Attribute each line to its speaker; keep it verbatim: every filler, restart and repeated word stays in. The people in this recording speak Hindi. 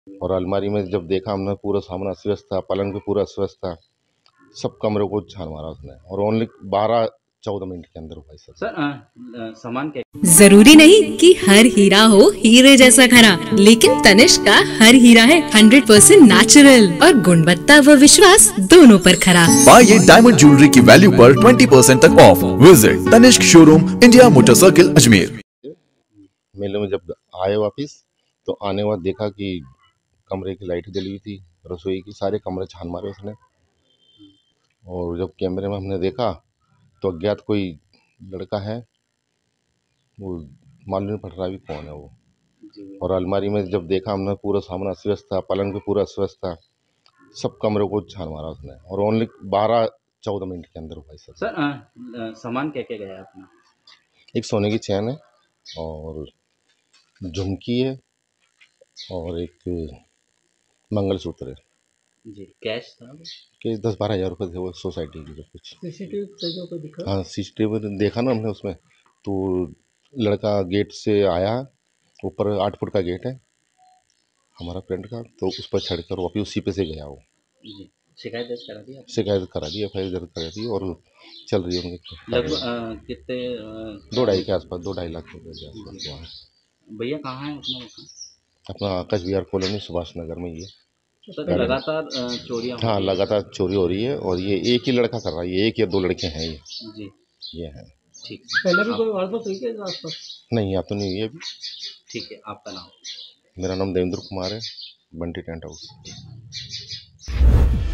Speaker 1: और अलमारी में जब देखा हमने, पूरा सामान अस्त व्यस्त था, पलंग भी पूरा अस्त व्यस्त था, सब कमरे को छान मारा उसने। और ओनली बारह चौदह मिनट के अंदर भाई साहब।
Speaker 2: सर अ, अ, सामान क्या?
Speaker 3: जरूरी नहीं कि हर हीरा हो हीरे जैसा खरा, लेकिन तनिष्क का हर हीरा है हंड्रेड परसेंट नेचुरल और गुणवत्ता व विश्वास दोनों पर खरा।
Speaker 4: पाइए डायमंड ज्वेलरी की वैल्यू पर ट्वेंटी परसेंट तक off. Visit Tanishq showroom, India motor circle, Ajmer.
Speaker 1: मेले में जब आए वापिस, तो आने के बाद देखा कि कमरे की लाइट जली हुई थी, रसोई की, सारे कमरे छान मारे उसने। और जब कैमरे में हमने देखा तो अज्ञात कोई लड़का है, वो मालूम नहीं पड़ रहा भी कौन है वो।
Speaker 2: जी।
Speaker 1: और अलमारी में जब देखा हमने, पूरा सामान अस्त व्यस्त था, पलंग भी पूरा अस्त व्यस्त था, सब कमरे को छान मारा उसने। और ओनली बारह चौदह मिनट के अंदर भाई साहब।
Speaker 2: सर अ, अ, सामान क्या क्या गया अपना?
Speaker 1: एक सोने की चैन है, और झुमकी है, और एक मंगलसूत्र है।
Speaker 2: जी, कैश था?
Speaker 1: कि दस बारह हज़ार रुपये थे वो, सोसाइटी की जो कुछ।
Speaker 2: सीसीटीवी फुटेज में कोई दिखा?
Speaker 1: हाँ, सीसीटीवी देखा ना हमने उसमें, तो लड़का गेट से आया, ऊपर आठ फुट का गेट है हमारा फ्रेंड का, तो उस पर चढ़कर वापिस उसी पे से गया वो।
Speaker 2: जी, शिकायत दर्ज करा दी आपने?
Speaker 1: शिकायत करा दी, एफ आई आर दर्ज करा दी, और चल रही है उनकी
Speaker 2: लगभग
Speaker 1: कार्रवाई।
Speaker 2: अ, कितने अ,
Speaker 1: दो ढाई के आसपास, दो ढाई लाख रुपये के आसपास
Speaker 2: जी।
Speaker 1: हुआ है।
Speaker 2: भैया कहाँ है अपना मकान?
Speaker 1: अपना आकाश विहार कॉलोनी, सुभाष नगर में ये
Speaker 2: सर
Speaker 1: गाड़ी।
Speaker 2: लगातार अ, चोरियां हो
Speaker 1: हाँ,
Speaker 2: रही है
Speaker 1: लगातार
Speaker 2: सर।
Speaker 1: चोरी हो रही है, और ये एक ही लड़का कर रहा है, ये एक या दो लड़के हैं ये
Speaker 2: जी,
Speaker 1: ये हैं।
Speaker 2: ठीक। पहले भी कोई वारदात हुई है आसपास?
Speaker 1: नहीं, यहाँ तो नहीं हुई है अभी।
Speaker 2: ठीक है, आपका नाम?
Speaker 1: मेरा नाम देवेंद्र कुमार है, बंटी टेंट हाउस।